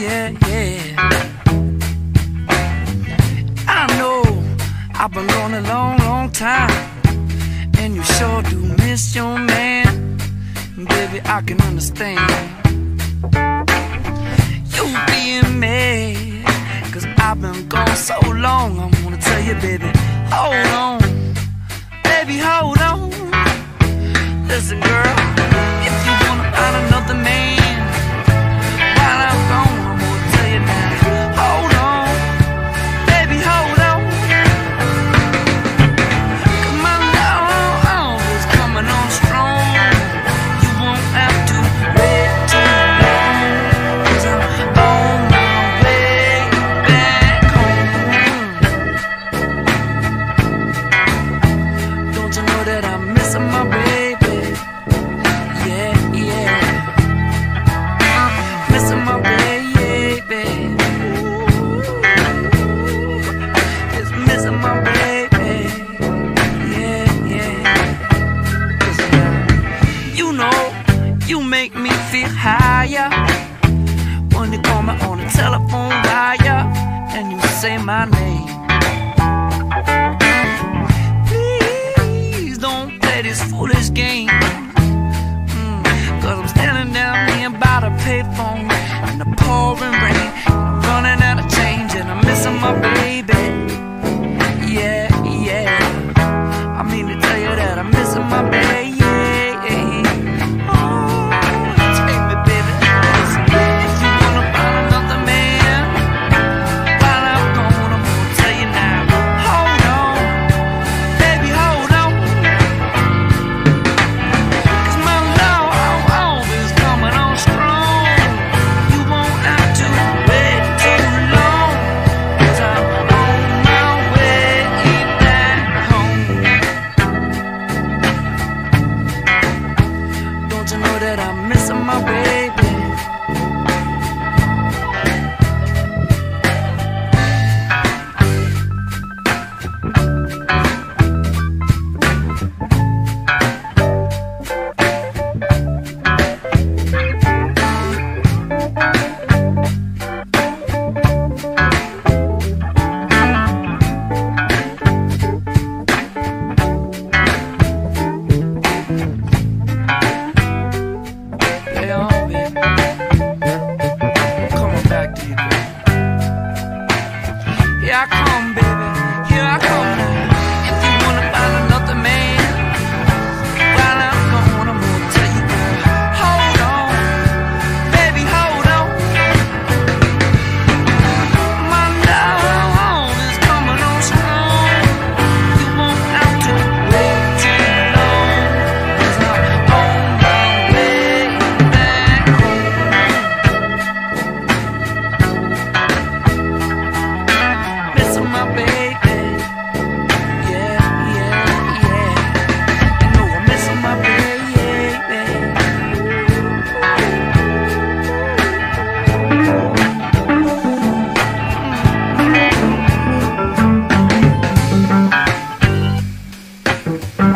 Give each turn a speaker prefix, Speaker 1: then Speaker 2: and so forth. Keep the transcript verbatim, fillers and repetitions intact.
Speaker 1: yeah, yeah. I know I've been gone a long, long time, and you sure do miss your man. Baby, I can understand you being mad, cause I've been gone so long. I wanna tell you, baby, hold on. Baby, hold on. Listen, girl, if you wanna find another man while I'm gone, I'm gonna tell you now, hold on. Baby, hold on. Cause my love is coming on strong. You won't have to wait too long, cause I'm on my way back home. Don't you know that I'm missing my baby? Yeah, yeah. Missing my baby. Ooh, just missing my baby. Yeah, yeah. 'Cause, uh, you know, you make me feel higher when you call me on the telephone wire and you say my name. Please don't play this foolish game, mm, cause I'm standing down here by the payphone in the pouring rain, I'm running out of change and I'm missing my baby. Yeah, yeah. I mean to tell you that I'm missing my baby. Don't you know that I'm missing my baby? Here I come, baby, here I come now. If you wanna find another man while I'm gone, I'm gonna tell you, girl, hold on, baby, hold on. My love is coming on strong. You won't have to wait too long, cause I'm on my way back home. Missing my baby. Yeah, yeah, yeah. You know I'm missing my baby.